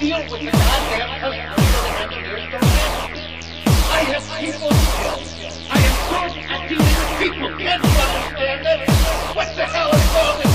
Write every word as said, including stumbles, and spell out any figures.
deal with the goddamn customers and engineers don't have to. I have people skills. I am good at dealing with people. Can't you understand that? What the hell is all this?